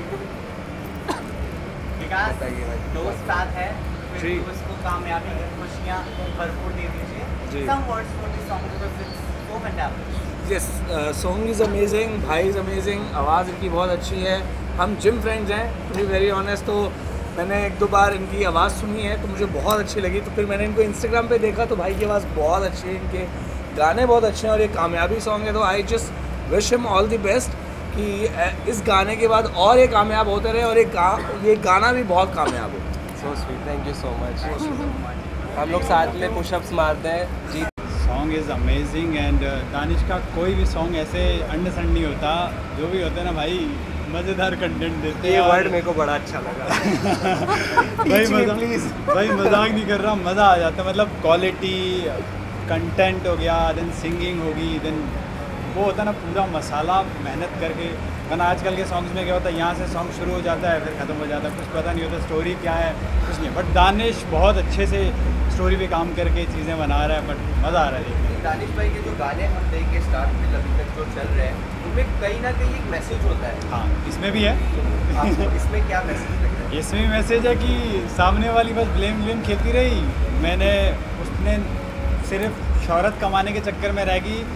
S2: विकास दोस्त साथ है, फिर उसको कामयाबी की खुशियाँ भरपूर दे दीजिए। Some words for this song because it's so fantastic.
S14: Yes song is amazing, भाई इज़ अमेजिंग, आवाज़ इनकी बहुत अच्छी है। हम जिम फ्रेंड्स हैं, टू बी वेरी ऑनेस्ट। तो मैंने एक दो बार इनकी आवाज़ सुनी है तो मुझे बहुत अच्छी लगी, तो फिर मैंने इनको इंस्टाग्राम पे देखा तो भाई की आवाज़ बहुत अच्छी है, इनके गाने बहुत अच्छे हैं और ये कामयाबी सॉन्ग है। तो I just wish him all the best कि इस गाने के बाद और ये कामयाब होते रहे और ये गा ये गाना भी बहुत कामयाब हो।
S1: So sweet, thank you so much. हम लोग साथ में पुशअप्स मारते हैं जी।
S15: Song is amazing and Danish का कोई भी सॉन्ग ऐसे अंडरस्टैंड नहीं होता, जो भी होता है ना भाई मज़ेदार कंटेंट देते हैं।
S1: ये वर्ड मेरे को बड़ा अच्छा लगा।
S15: भाई मजाक भाई मजाक नहीं कर रहा, मज़ा आ जाता है। मतलब क्वालिटी कंटेंट हो गया, देन सिंगिंग होगी, देन वो होता है ना पूरा मसाला मेहनत करके। वरना आजकल के सॉन्ग्स में क्या होता है, यहाँ से सॉन्ग शुरू हो जाता है फिर ख़त्म हो जाता है, कुछ पता नहीं होता स्टोरी क्या है कुछ नहीं। बट दानिश बहुत अच्छे से स्टोरी पे काम करके चीज़ें बना रहा है, बट मज़ा आ रहा है देखने।
S4: दानिश भाई के जो गाने हम देख के स्टार्ट में अभी तक जो चल रहे हैं उनमें कहीं ना कहीं एक मैसेज होता है।
S15: हाँ इसमें भी है।
S4: आपको इसमें क्या मैसेज लग रहा है?
S15: इसमें भी मैसेज है कि सामने वाली बस ब्लेम ब्लेम खेलती रही, मैंने उसने सिर्फ शोहरत कमाने के चक्कर में रह गई,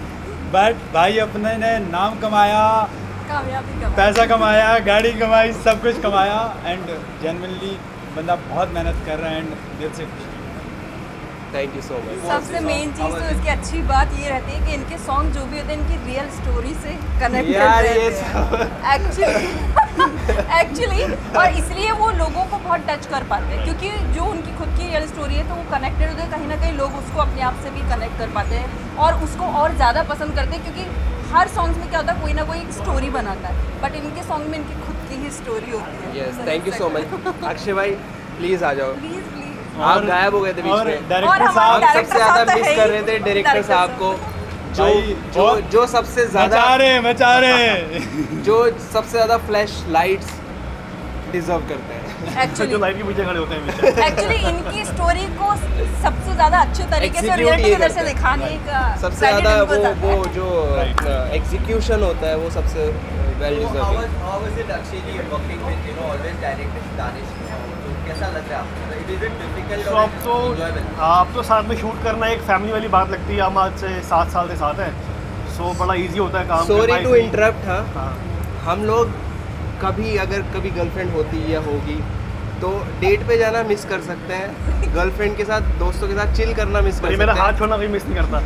S15: बट भाई अपने ने नाम कमाया,
S7: कामयाबी कमाई,
S15: पैसा कमाया, गाड़ी कमाई, सब कुछ कमाया एंड जेन्युइनली बंदा बहुत मेहनत कर रहा है एंड दिल से खुश।
S1: Thank you so much.
S16: सबसे मेन चीज़ तो इसकी अच्छी बात ये रहती है कि इनके सॉन्ग जो भी होते हैं इनकी रियल स्टोरी से कनेक्टेड रहते हैं एक्चुअली एक्चुअली और इसलिए वो लोगों को बहुत टच कर पाते हैं क्योंकि जो उनकी खुद की रियल स्टोरी है तो वो कनेक्टेड होते हैं, कहीं ना कहीं लोग उसको अपने आप से भी कनेक्ट कर पाते हैं और उसको और ज़्यादा पसंद करते हैं क्योंकि हर सॉन्ग्स में क्या होता है कोई ना कोई एक स्टोरी बनाता है बट इनके सॉन्ग में इनकी खुद की ही स्टोरी होती है।
S1: Yes, thank you so much. Akshay भाई प्लीज़ आ जाओ।
S16: प्लीज़ प्लीज़
S1: आप गायब हो गए थे बीच में।
S15: डायरेक्टर साहब
S1: हम सबसे ज़्यादा मिस कर रहे थे डायरेक्टर साहब को जो जो जो सबसे ज़्यादा
S15: मचा रहे मचा रहे
S1: जो सबसे ज़्यादा फ्लैश लाइट्स डिजर्व करते हैं
S16: एक्चुअली
S12: जो लाइट के पीछे खड़े होते हैं
S16: एक्चुअली इनकी स्टोरी को सबसे ज़्यादा अच्छे तरीके से रियलिटी की तरह से दिखाने का
S1: सबसे ज़्यादा वो वो जो एग्जीक्यूशन होता है वो सबसे well deserving.
S4: How was it actually working with you know always director Danish? कैसा लग रहा है आपको? Is it difficult
S12: तो
S4: or
S12: अब तो
S4: enjoyable?
S12: आप तो साथ में शूट करना एक फैमिली वाली बात लगती है। हम आज से सात साल से साथ हैं, सो बड़ा इजी होता है काम।
S1: Sorry to interrupt. हाँ, हम लोग कभी अगर कभी गर्लफ्रेंड होती या होगी तो डेट पे जाना मिस कर सकते हैं, गर्लफ्रेंड के साथ दोस्तों के साथ चिल करना मिस कर सकते हैं।
S12: मेरा हाथ छोड़ना कोई मिस नहीं करता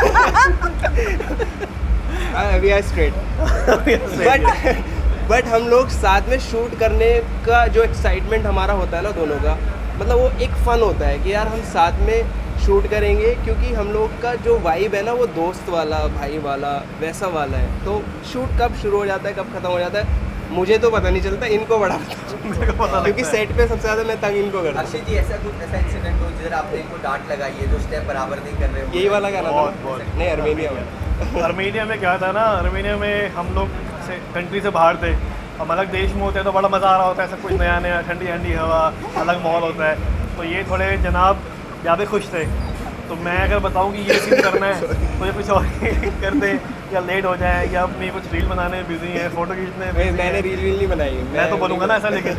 S1: but we are straight but but हम लोग साथ में शूट करने का जो एक्साइटमेंट हमारा होता है ना दोनों का, मतलब वो एक फ़न होता है कि यार हम साथ में शूट करेंगे क्योंकि हम लोग का जो वाइब है ना वो दोस्त वाला भाई वाला वैसा वाला है। तो शूट कब शुरू हो जाता है कब ख़त्म हो जाता है मुझे तो पता नहीं चलता, इनको बड़ा पता क्योंकि सेट पे सबसे ज़्यादा मैं तंग इनको करता हूँ।
S4: अक्षय जी ऐसा कुछ ऐसा इंसिडेंट हो जिधर आपने इनको डांट लगाई है जो स्टेप बराबर नहीं कर रहे हो?
S1: यही वाला गाना था नहीं अर्मेनिया में।
S12: अर्मेनिया में क्या था ना, अर्मेनिया में हम लोग से कंट्री से बाहर थे, हम अलग देश में होते हैं तो बड़ा मज़ा आ रहा होता है, सब कुछ नया नया ठंडी ठंडी हवा अलग माहौल होता है। तो ये थोड़े जनाब ज़्यादा खुश थे, तो मैं अगर बताऊँ कि ये सीन करना है तो ये कुछ और कर दे या लेट हो जाए या अपनी कुछ रील बनाने में बिजी है, फोटो खींचने में।
S1: मैंने रील वील नहीं बनाई,
S12: मैं तो बोलूँगा ना ऐसा लेकिन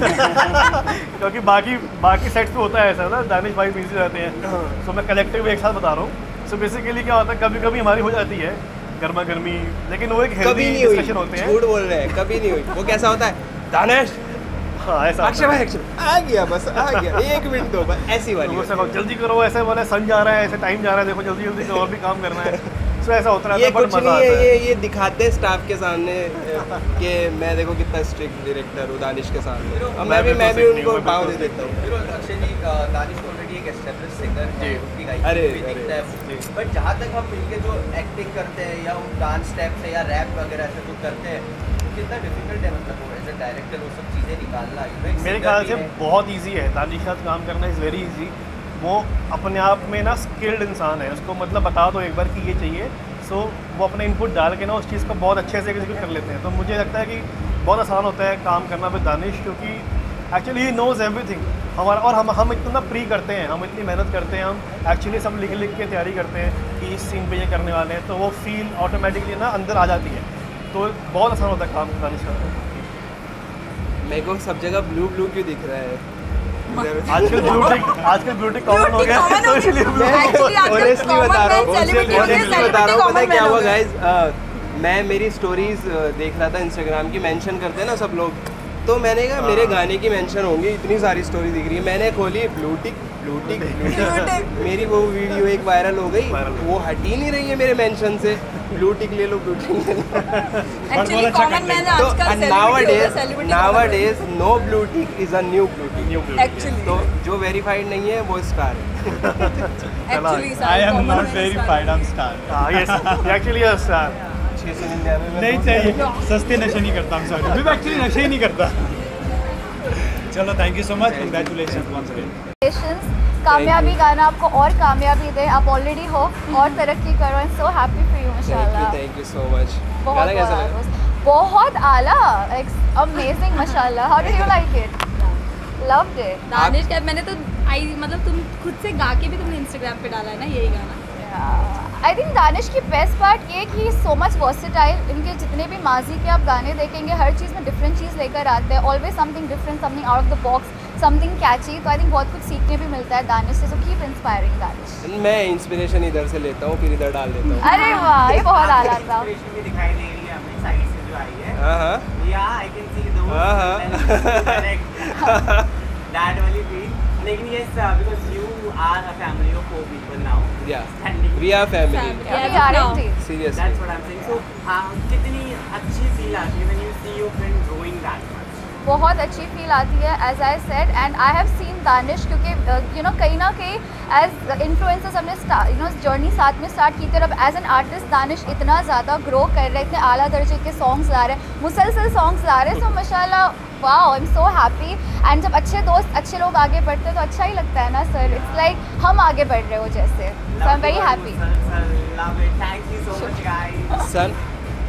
S12: क्योंकि बाकी बाकी सेट्स पे होता है ऐसा ना, दानिश भाई बिजी रहते हैं, तो मैं कलेक्टिव एक साथ बता रहा हूँ। सो बेसिकली क्या होता है कभी कभी हमारी हो जाती है गर्मा गर्मी, लेकिन वो एक हेल्दी डिस्कशन होते हैं।
S1: झूठ बोल रहे हैं, कभी नहीं हुई। वो कैसा होता है दानिश
S12: हाँ ऐसा
S1: अक्षय भाई अक्षय आ गया बस आ गया एक मिनट दो बस ऐसी वाली
S12: तो जल्दी करो, ऐसे बोले सन जा रहा है, ऐसे टाइम जा रहा है, देखो जल्दी जल्दी से और भी काम करना है। सो ऐसा होता है।
S1: ये कुछ नहीं है, ये ये दिखाते हैं स्टाफ के सामने कि मैं देखो कितना स्ट्रिक्ट डायरेक्टर हूँ दानिश के सामने, और मैं भी मैं भी उनको पाँव दे देता हूँ।
S4: अक्षय जी दानिश ऑलरेडी एक एस्टेब्लिश सिंगर है, उनकी गायकी
S1: अरे,
S4: भी दिखता है, बट जहाँ तक हम मिलके जो एक्टिंग करते हैं या डांस स्टेप्स है या रैप वगैरह ऐसे जो करते हैं कितना डिफिकल्ट है, मतलब वो एज ए डायरेक्टर वो सब चीज़ें निकालना?
S12: मेरे ख्याल से बहुत इजी है, दानिश के साथ काम करना इज़ वेरी इजी। वो अपने आप में ना स्किल्ड इंसान है, उसको मतलब बता दो एक बार कि ये चाहिए, सो वो अपना इनपुट डाल के ना उस चीज़ को बहुत अच्छे से एग्जीक्यूट कर लेते हैं। तो मुझे लगता है कि बहुत आसान होता है काम करना विद दानिश, क्योंकि एक्चुअली ही नोज़ एवरीथिंग हमारा। और हम हम इतना प्री करते हैं, हम इतनी मेहनत करते हैं, हम एक्चुअली सब लिख लिख के तैयारी करते हैं कि इस सीन पे ये करने वाले हैं, तो वो फील ऑटोमेटिकली ना अंदर आ जाती है, तो बहुत आसान होता है काम दानिश का।
S1: मेरे को सब जगह ब्लू ब्लू क्यों दिख रहा है?
S12: आजकल ब्यूटी आजकल ब्यूटी कॉमन हो गया है, तो इसलिए
S1: ऑनेस्टली बता रहा हूँ ऑनेस्टली बता रहा हूँ पता है क्या हुआ गाइज, मैं मेरी स्टोरीज देख रहा था इंस्टाग्राम की, मेंशन करते हैं ना सब लोग, तो मैंने कहा मेरे गाने की मेंशन होंगी, इतनी सारी स्टोरी दिख रही है, मैंने खोली blue tick blue tick blue tick, मेरी वो वीडियो एक वायरल हो गई, वो हट ही नहीं रही है मेरे मेंशन से, ब्लू टिक ले लो ब्लू टिक ले लो।
S16: एक्चुअली कॉमन मैन आजकल
S1: nowadays nowadays no blue tick is a new blue tick
S16: actually,
S1: तो जो वेरीफाइड नहीं है वो स्टार है।
S16: Actually
S15: I am not verified, I am star.
S12: हां यस एक्चुअली अ स्टार।
S15: नहीं चाहिए, सस्ते नशे नहीं करता, I'm sorry, मैं एक्चुअली नशे ही नहीं करता। चलो thank you so much, congratulation once again.
S3: कामयाबी गाना आपको और कामयाबी दे, आप ऑलरेडी हो और तरक्की करो, and so happy for you माशाल्लाह।
S1: Thank you so much.
S3: गाना कैसा लगा? बहुत आला, अमेजिंग माशाल्लाह। How did you like it? Loved it.
S16: Danish का मैंने तो आई मतलब तुम खुद से गा के भी तुमने इंस्टाग्राम पे डाला है ना यही गाना?
S3: आई थिंक दानिश की बेस्ट पार्ट ये कि सो मच वर्सेटाइल। इनके जितने भी माजी के आप गाने देखेंगे हर चीज़ में डिफरेंट चीज़ लेकर आते हैं, always something different, something out of the box. Something catchy, तो आई थिंक बहुत कुछ सीखने भी मिलता है दानिश से, सो कीप इंस्पायरिंग दानिश।
S1: मैं इंस्पिरेशन इधर से लेता हूँ फिर इधर डाल देता हूँ।
S3: अरे वाह, ये बहुत आला था।
S2: इंस्पिरेशन भी दिखाई दे रही है अपनी साइड से जो आई है।
S1: हाँ हाँ
S2: या आई कैन सी दोस
S1: हाँ हाँ
S2: दैट वाली फील। लेकिन yes because you are a family of four people now.
S1: Yeah we are family
S2: seriously, that's what I am saying. So कितनी अच्छी फील आती है when you see your friend growing that much.
S3: बहुत अच्छी feel आती है as I said, and I have seen Danish, क्योंकि you know कहीं ना कहीं एज इन्फ्लुएंसर्स हमने यू नो जर्नी साथ में स्टार्ट की थी, और अब एज एन आर्टिस्ट दानिश इतना ज़्यादा ग्रो कर रहे हैं, इतने आला दर्जे के सॉन्ग्स ला रहे हैं, मुसलसल सॉन्ग्स ला रहे हैं, सो माशाल्लाह wow, I am so happy. And जब अच्छे दोस्त अच्छे लोग आगे बढ़ते हैं तो अच्छा ही लगता है ना सर, इट्स लाइक like, हम आगे बढ़ रहे हो जैसे, so I am very happy.
S2: Thank you so much guys.
S1: सन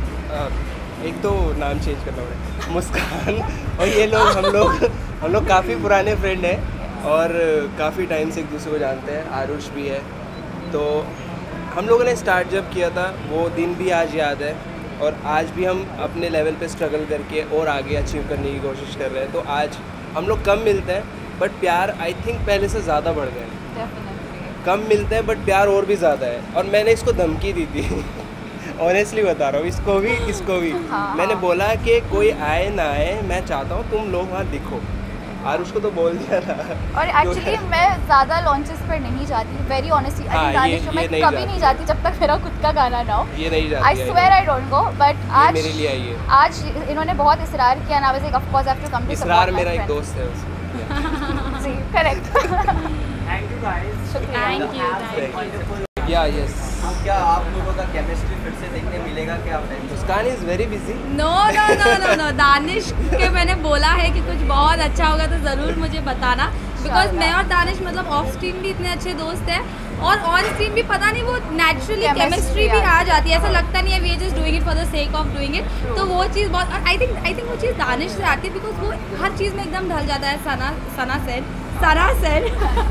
S1: एक तो नाम चेंज करना पड़ेगा, मुस्कान और ये लोग हम लोग हम लोग काफ़ी पुराने फ्रेंड हैं और काफ़ी टाइम से एक दूसरे को जानते हैं। आरुष भी है, तो हम लोगों ने स्टार्ट जब किया था वो दिन भी आज याद है, और आज भी हम अपने लेवल पे स्ट्रगल करके और आगे अचीव करने की कोशिश कर रहे हैं। तो आज हम लोग कम मिलते हैं बट प्यार आई थिंक पहले से ज़्यादा बढ़ गए। कम मिलते हैं बट प्यार और भी ज़्यादा है, और मैंने इसको धमकी दी थी ऑनेस्टली बता रहा हूँ, इसको भी इसको भी
S3: हाँ,
S1: मैंने
S3: हाँ।
S1: बोला कि कोई आए ना आए, मैं चाहता हूँ तुम लोग वहाँ दिखो। आरुष को तो बोल दिया था।
S3: और एक्चुअली मैं ज़्यादा लॉन्चेस पर नहीं जाती, वेरी ऑनेस्टली।
S1: हाँ,
S3: आई दानिश
S1: ये-
S3: मैं
S1: ये नहीं
S3: कभी
S1: जाती।
S3: नहीं जाती जब तक मेरा खुद का गाना ना हो।
S1: ये नहीं जाती
S3: आई
S1: है,
S3: swear I don't go, but
S1: ये
S3: आज
S1: मेरे लिए आई है।
S3: आज इन्होंने बहुत इसरार किया ना, वैसे of course I have to come to
S1: इसरार मेरा एक दोस्त है उससे।
S3: जी correct.
S2: Thank you guys.
S3: Thank you,
S2: thank you.
S1: Yeah yes,
S4: क्या आप लोगों का केमिस्ट्री फिर से देखने मिलेगा क्या?
S1: Muskan is very busy.
S16: No no no no no Danish के मैंने बोला है कि कुछ बहुत अच्छा होगा तो ज़रूर मुझे बताना, बिकॉज मैं और दानिश मतलब ऑफ स्क्रीन भी इतने अच्छे दोस्त हैं, और ऑन स्क्रीन भी पता नहीं वो नेचुरली
S3: Chemistry
S16: केमिस्ट्री भी
S3: आ
S16: आ जाती है, ऐसा लगता नहीं है we are just doing it for the sake of doing it. तो वो चीज़ बहुत आई थिंक आई थिंक वो चीज़ दानिश से आती है, बिकॉज वो हर चीज़ में एकदम ढल जाता है। सना सना सेड सना सेड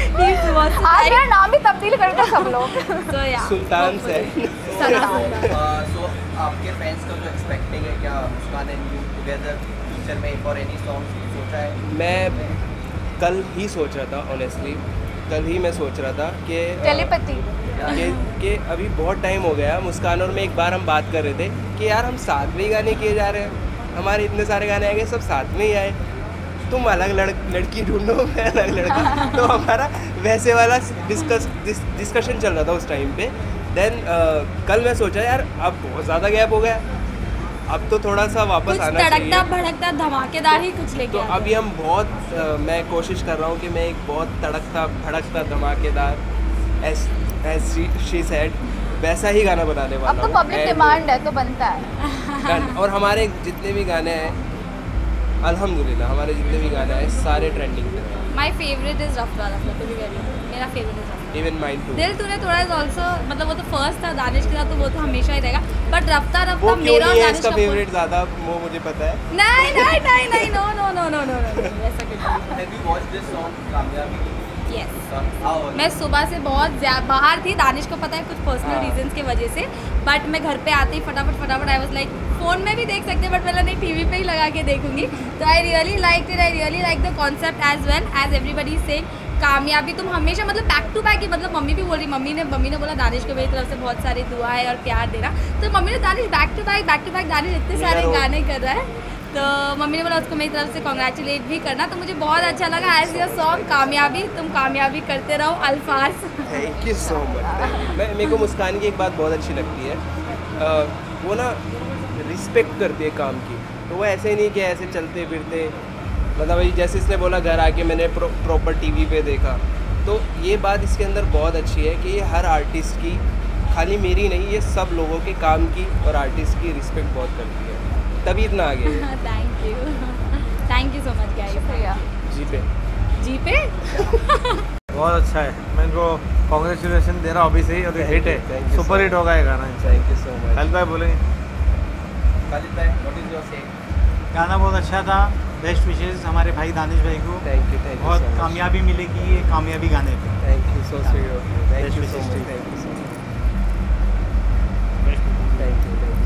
S3: आज मेरा नाम भी तब्दील कर दो सब लोग।
S16: So yeah,
S1: सुल्तान से
S4: सो आपके फैंस का जो एक्सपेक्टिंग है, क्या Muskan and you together future में फॉर एनी सॉन्ग्स सोचा है?
S1: मैं कल ही सोच रहा था, ऑनेस्टली कल ही मैं सोच रहा था कि
S3: टेलीपैथी
S1: कि, कि अभी बहुत टाइम हो गया मुस्कान और मैं, एक बार हम बात कर रहे थे कि यार हम साथ में ही गाने किए जा रहे हैं, हमारे इतने सारे गाने आ गए सब साथ में ही आए, तुम अलग लड़, लड़की ढूंढो मैं अलग लड़का। तो हमारा वैसे वाला डिस्कस डिस, डिस्कशन चल रहा था उस टाइम पे। देन uh, कल मैं सोचा यार अब बहुत ज़्यादा गैप हो गया, अब तो थोड़ा सा वापस
S16: कुछ
S1: आना
S16: तड़कता
S1: चाहिए।
S16: भड़कता धमाकेदार ही कुछ लेके
S1: तो
S16: आते हैं।
S1: अभी हम बहुत uh, मैं कोशिश कर रहा हूँ कि मैं एक बहुत तड़कता भड़कता धमाकेदार एस एस शी सेड वैसा ही गाना बनाने वाला
S3: अब तो
S1: हूँ।
S3: पब्लिक
S1: And-
S3: डिमांड है तो बनता है।
S1: Done. और हमारे जितने भी गाने हैं अल्हम्दुलिल्लाह हमारे जितने भी गाने हैं सारे ट्रेंडिंग पे हैं।
S16: माय फेवरेट इज रफ्ता रफ्ता, टू बी वेरी मेरा फेवरेट इज रफ्ता।
S1: Even mine too.
S16: दिल तूने थोड़ा इज आल्सो, मतलब वो तो फर्स्ट था दानिश के साथ, तो वो तो हमेशा ही रहेगा, बट रफ्ता
S1: वो
S16: रफ्ता
S1: क्यों
S16: मेरा और
S1: नहीं है
S16: दानिश
S1: इसका
S16: का
S1: फेवरेट ज़्यादा, वो मुझे पता है।
S16: नहीं नहीं नहीं नहीं no no no no no no ऐसा कुछ नहीं।
S4: Have you watched this song कामयाबी?
S16: Yes.
S4: How?
S16: मैं सुबह से बहुत ज्यादा बाहर थी, दानिश को पता है कुछ पर्सनल
S4: हाँ।
S16: रीजंस की वजह से, बट मैं घर पे आते ही फटाफट फटाफट आई वाज लाइक फ़ोन में भी देख सकते बट मैंने नहीं टीवी पे ही लगा के देखूंगी। तो I really like it, I really like the concept as well as everybody saying कामयाबी तुम हमेशा मतलब बैक टू बैक ही, मतलब मम्मी भी बोल रही, मम्मी ने मम्मी ने बोला दानिश को मेरी तरफ से बहुत सारी दुआएं और प्यार देना, तो मम्मी ने Danish back to back back to back Danish इतने सारे गाने कर रहा है, तो मम्मी ने बोला उसको मेरी तरफ से कॉन्ग्रेचुलेट भी करना, तो मुझे बहुत अच्छा लगा एज योर सॉन्ग कामयाबी, तुम कामयाबी करते रहो Alfaaz.
S1: Thank you so much. मैं मेरे को मुस्कान की एक बात बहुत अच्छी लगती है, आ, वो ना रिस्पेक्ट करती है काम की, तो वो ऐसे ही नहीं कि ऐसे चलते फिरते, मतलब वही जैसे इसने बोला घर आके मैंने प्रो, प्रॉपर टीवी पे देखा, तो ये बात इसके अंदर बहुत अच्छी है कि ये हर आर्टिस्ट की, खाली मेरी नहीं, ये सब लोगों के काम की और आर्टिस्ट की रिस्पेक्ट बहुत करती है, तभी इतना आगे है।
S16: Thank you thank you so much guys.
S3: शुक्रिया।
S1: जी पे
S16: जी पे
S14: बहुत अच्छा है, मैं इनको कॉन्ग्रेचुलेशन दे रहा हूँ अभी से ही, और ये हिट है, सुपर हिट होगा ये गाना।
S1: Thank you so much.
S14: Khalid भाई बोलेंगे?
S4: खालिद भाई, what is your say?
S15: गाना बहुत अच्छा था, बेस्ट विशेष हमारे भाई दानिश भाई को।
S1: थैंक यू थैंक यू
S15: बहुत कामयाबी मिलेगी ये कामयाबी गाने पे।
S1: Thank you so sweet, thank you so much, thank you so much, thank you.